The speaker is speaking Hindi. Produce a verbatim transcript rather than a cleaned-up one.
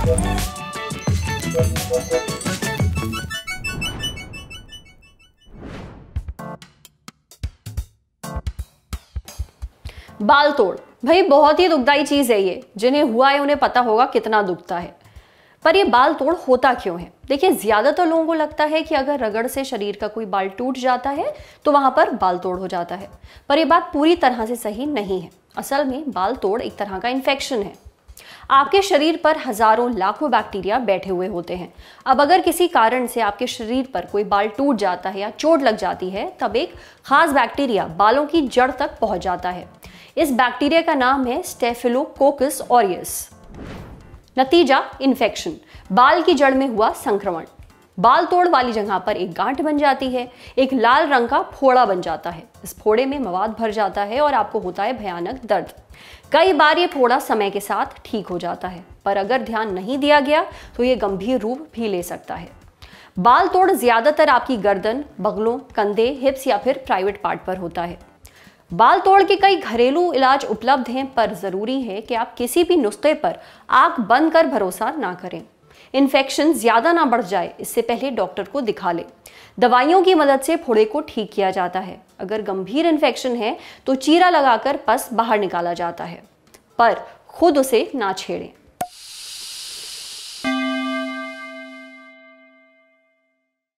बाल तोड़ भाई बहुत ही दुखदाई चीज है ये। जिन्हें हुआ है उन्हें पता होगा कितना दुखता है। पर ये बाल तोड़ होता क्यों है? देखिए, ज्यादातर लोगों को लगता है कि अगर रगड़ से शरीर का कोई बाल टूट जाता है तो वहां पर बाल तोड़ हो जाता है। पर यह बात पूरी तरह से सही नहीं है। असल में बाल तोड़ एक तरह का इन्फेक्शन है। आपके शरीर पर हजारों लाखों बैक्टीरिया बैठे हुए होते हैं। अब अगर किसी कारण से आपके शरीर पर कोई बाल टूट जाता है या चोट लग जाती है, तब एक खास बैक्टीरिया बालों की जड़ तक पहुंच जाता है। इस बैक्टीरिया का नाम है स्टेफिलोकोकस ऑरियस। नतीजा, इन्फेक्शन, बाल की जड़ में हुआ संक्रमण। बाल तोड़ वाली जगह पर एक गांठ बन जाती है, एक लाल रंग का फोड़ा बन जाता है। इस फोड़े में मवाद भर जाता है और आपको होता है भयानक दर्द। कई बार ये फोड़ा समय के साथ ठीक हो जाता है, पर अगर ध्यान नहीं दिया गया तो ये गंभीर रूप भी ले सकता है। बाल तोड़ ज्यादातर आपकी गर्दन, बगलों, कंधे, हिप्स या फिर प्राइवेट पार्ट पर होता है। बाल तोड़ के कई घरेलू इलाज उपलब्ध हैं, पर जरूरी है कि आप किसी भी नुस्खे पर आंख बंद कर भरोसा ना करें। इन्फेक्शन ज्यादा ना बढ़ जाए, इससे पहले डॉक्टर को दिखा लें। दवाइयों की मदद से फोड़े को ठीक किया जाता है। अगर गंभीर इन्फेक्शन है तो चीरा लगाकर पस बाहर निकाला जाता है, पर खुद उसे ना छेड़ें।